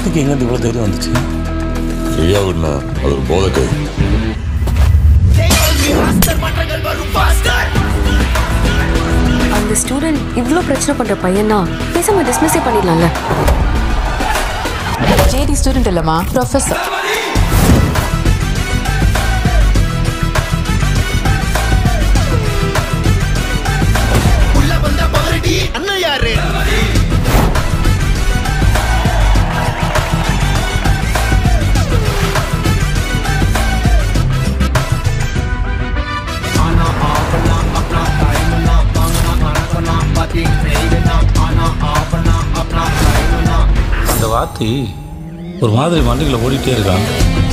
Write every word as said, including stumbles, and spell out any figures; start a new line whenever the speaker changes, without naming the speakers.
வார்த்தைக்கு எங்கேருந்து இவ்வளோ தைரியம் வந்துச்சு?
ஐயாவுன்னா அது ஒரு போதை.
அந்த ஸ்டூடெண்ட் இவ்வளோ பிரச்சனை பண்ற பையனா பேசாம டிஸ்மிஸே பண்ணிடலாம்ல.
ஜேடி ஸ்டூடெண்ட் இல்லம்மா, ப்ரொஃபஸர்.
அந்த வார்த்தை ஒரு மாதிரி மண்டைக்குள்ள ஓடிட்டே இருக்கான்.